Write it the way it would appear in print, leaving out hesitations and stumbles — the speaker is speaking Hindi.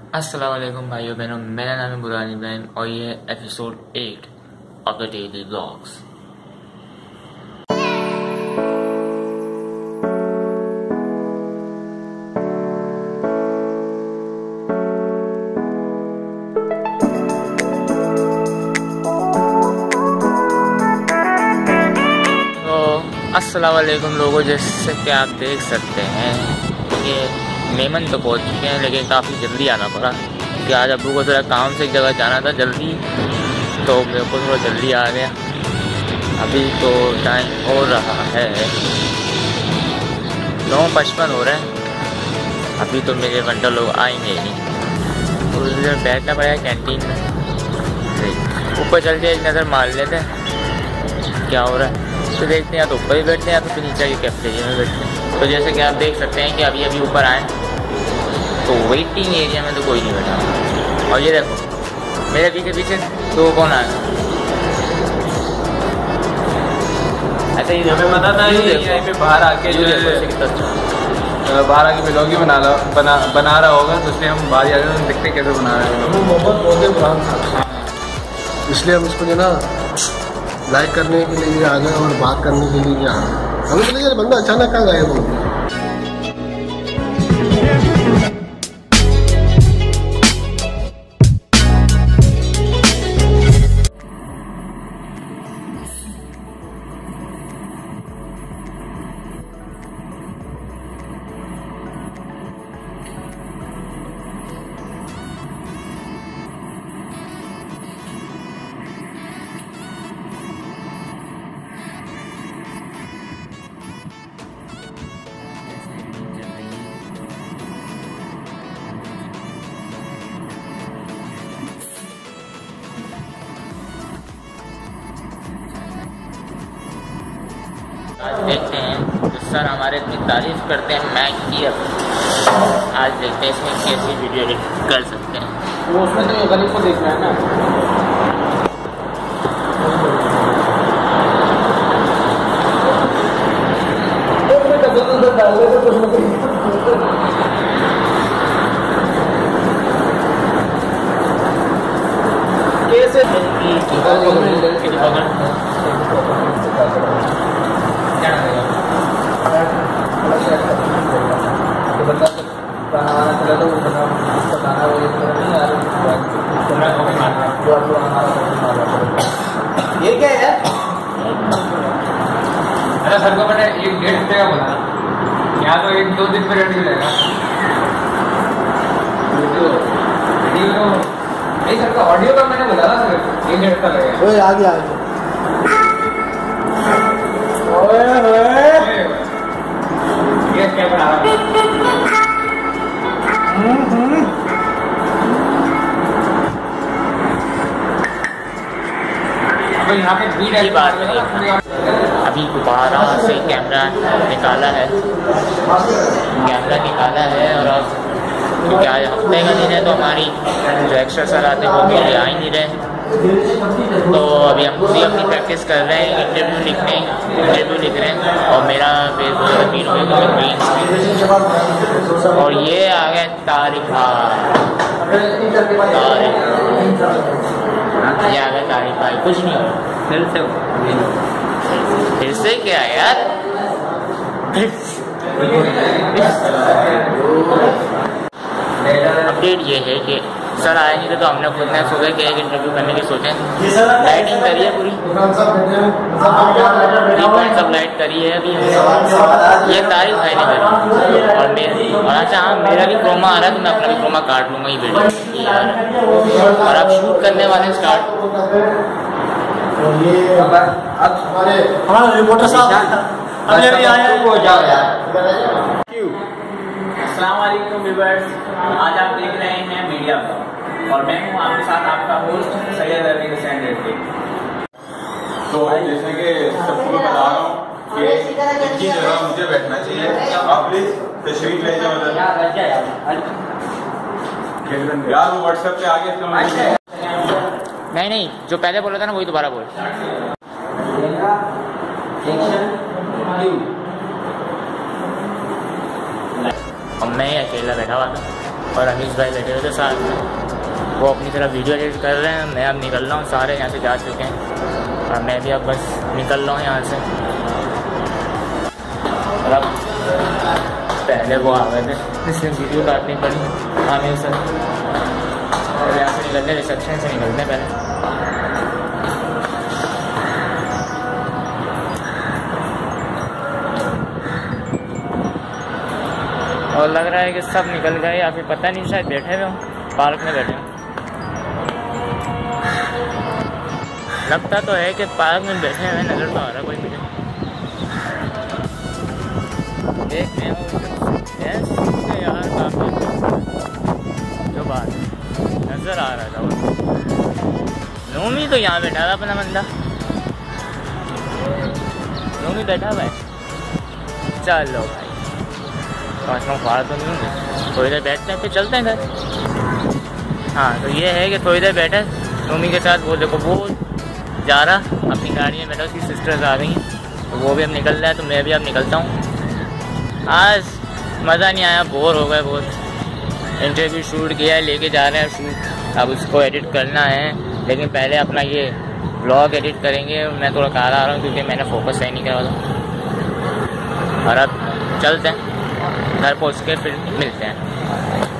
अस्सलाम वालेकुम भाइयों बहनों, मेरा नाम है बुरानी बहन और ये है episode 8 of the daily vlogs. तो अस्सलाम वालेकुम लोगों, जैसे कि आप देख सकते हैं ये मेमन तो पहुँच चुके हैं, लेकिन काफ़ी जल्दी आना पड़ा क्योंकि आज अब्बू को थोड़ा काम से एक जगह जाना था जल्दी, तो मेरे को थोड़ा जल्दी आ गया। अभी तो टाइम हो रहा है 9:55 हो रहा है। अभी तो मेरे घंटा लोग आएंगे ही नहीं, तो इधर बैठना पड़ेगा कैंटीन में। ऊपर चल के एक नज़र मार लेते हैं क्या हो रहा है, तो देखते हैं या तो ऊपर ही बैठते हैं या तो फिर नीचे के कैफेटेरिया में बैठते हैं। तो जैसे कि आप देख सकते हैं कि अभी ऊपर आए तो वेटिंग एरिया में तो कोई नहीं बैठा। और ये देखो मेरे पीछे तो कौन आया, ऐसे ही हमें पता था यहाँ पे बाहर आके जो बाहर आके व्लॉग बना रहा होगा, तो इसलिए हम बाहर आके तो देखते कैसे बना रहे हैं। मोहब्बत बहुत बुरान था, इसलिए हम इसको जो ना लाइक करने के लिए आ गए और बात करने के लिए आ गए। हमें तो लगा बंदा अचानक कहाँ गायब हो गया। देखते हैं तो सर हमारे इतनी तारीफ करते हैं मैक की। अब आज देखते हैं इसमें कैसी वीडियो एडिट कर सकते हैं। वो उसमें तो गली को देखना है ना। कैसे ये क्या है? अरे सर को मैंने 1-1.5 हफ्ते का बोला, यहाँ तो 1-2 दिन में रेडी हो जाएगा। वीडियो नहीं सर का, ऑडियो का मैंने बोला ना सर 1-1.5 हफ्ता लगेगा। ओए आ गया ये क्या बना रहा है? तो यहाँ पे भीड़ है। बात नहीं, अभी दोबारा से कैमरा निकाला है और अब क्योंकि आज हफ्ते का दिन है तो हमारी जो एक्स्ट्रा सर आते हैं वो भी आ ही नहीं रहे, तो अभी हम खुद ही अपनी प्रैक्टिस कर रहे हैं। इंटरव्यू लिख रहे हैं और मेरा बेस और ये आ गए तारिक भाई, कुछ नहीं हो फिर से क्या यार। अपडेट ये है कि सर आए नहीं थे तो हमने खुद ने सोचा कि एक इंटरव्यू करने की सोचें। लाइटिंग करी है पूरी, 3 पॉइंट सब लाइट करी है अभी। ये तारीफ है नहीं करी और अच्छा हाँ मेरा भी क्रोमा आ रहा है तो मैं अपना भी क्रोमा काट लूँगा ये वीडियो यार। और अब शूट करने वाले स्टार्ट हमारे रिपोर्टर साहब अभी आए हैं। अस्सलामुअलैकुम व्यूअर्स, आज आप देख रहे हैं मीडिया ब्लॉग और मैं हूं आपके साथ आपका होस्ट सैयद अरविंद हुसैन रेड्डी। तो जैसे कि सबको मैं बता रहा हूँ कि इनकी जगह मुझे बैठना चाहिए, आप प्लीज तशरीफ ले जाओ यार। वो व्हाट्सएप पे आ गया नहीं जो पहले बोला था ना वही दोबारा बोल। और मैं अकेला बैठा हुआ था। और अमीश भाई बैठे हुए थे साथ में, वो अपनी तरफ वीडियो एडिट कर रहे हैं। मैं अब निकल रहा हूँ, सारे यहाँ से जा चुके हैं और मैं भी अब बस निकल रहा हूँ यहाँ से। और अब पहले वो आ गए थे, इसलिए वीडियो काटनी पड़ी आमिर सर। और यहाँ से निकलते, रिसेप्शन से निकलते पहले। और लग रहा है कि सब निकल गए या फिर पता नहीं, शायद बैठे हुए हों, पार्क में बैठे हों। लगता तो है कि पार्क में बैठे हुए नज़र तो आ रहा कोई मुझे। देखते हैं यार, काफ़ी जो बात नज़र आ रहा था वो नूमी तो यहाँ बैठा था अपना बंदा, नूमी बैठा हुआ है। चलो भाई पाँच में फाड़ तो नहीं होंगे, थोड़ी देर बैठते हैं फिर चलते हैं घर। हाँ तो ये है कि थोड़ी देर बैठे नूमी के साथ। वो देखो वो जा रहा अपनी गाड़ी में बैठा, उसकी सिस्टर्स आ गई हैं तो वो भी अब निकल रहा है, तो मैं भी अब निकलता हूँ। आज मज़ा नहीं आया, बोर हो गए बहुत। इंटरव्यू शूट किया है, लेके जा रहे हैं शूट, अब उसको एडिट करना है। लेकिन पहले अपना ये व्लॉग एडिट करेंगे। मैं थोड़ा कार आ रहा हूँ क्योंकि मैंने फोकस सही नहीं करा था। और अब चलते हैं घर पहुँच के फिर मिलते हैं।